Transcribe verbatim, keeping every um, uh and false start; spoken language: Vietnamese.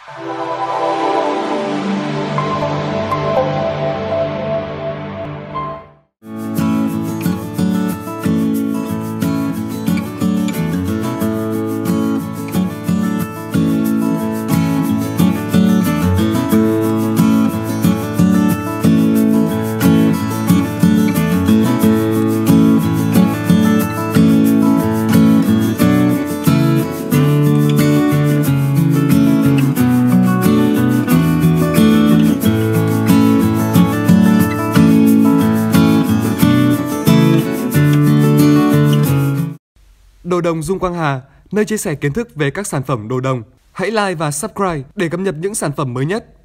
Đồ đồng Dung Quang Hà, nơi chia sẻ kiến thức về các sản phẩm đồ đồng. Hãy like và subscribe để cập nhật những sản phẩm mới nhất.